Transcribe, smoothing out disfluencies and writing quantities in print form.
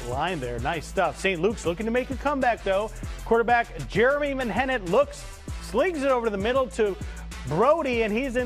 line there. Nice stuff. St. Luke's looking to make a comeback, though. Quarterback Jeremy Menhennett slings it over the middle to Brody, and he's in.